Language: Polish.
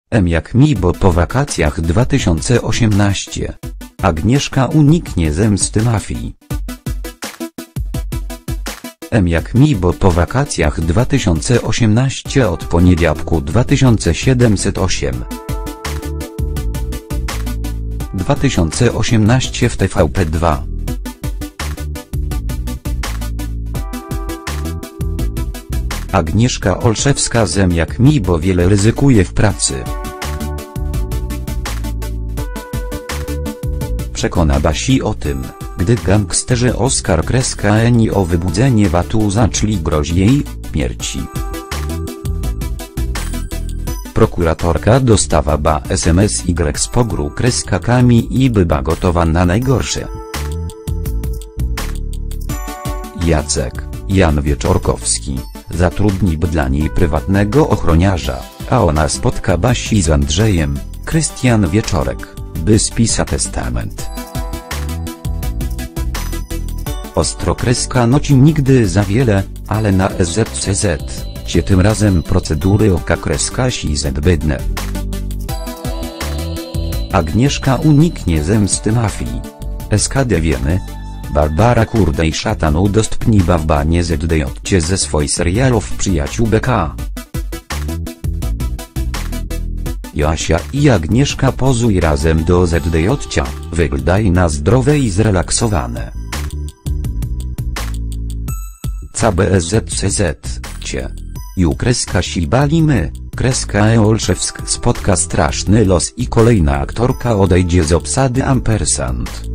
Jak mi bo po wakacjach 2018. Agnieszka uniknie zemsty mafii. Jak mi bo po wakacjach 2018 od poniedziałku 2708. 2018 w TVP2. Agnieszka Olszewska jak mi bo wiele ryzykuje w pracy. Przekona Basi o tym, gdy gangsterzy Oskar Kreska o wybudzenie VAT-u zaczęli grozić jej śmierci. Prokuratorka dostawa ba SMS Y z pogru Kreskakami i była gotowa na najgorsze. Jan Wieczorkowski, zatrudni dla niej prywatnego ochroniarza, a ona spotka Basi z Andrzejem, Krystian Wieczorek, by spisa testament. Ostro Kreska noci nigdy za wiele, ale na SZCZ, tym razem procedury oka Kreska si zbędne. Agnieszka uniknie zemsty mafii. SKD wiemy. Barbara Kurdej szatan udostępniła w banie ZDJ ze swoich serialów przyjaciół BK. Joasia i Agnieszka pozuj razem do ZDJ, wyglądaj na zdrowe i zrelaksowane. CBSZCZ, Kreska si balimy, Kreska Olszewsk spotka straszny los i kolejna aktorka odejdzie z obsady ampersand.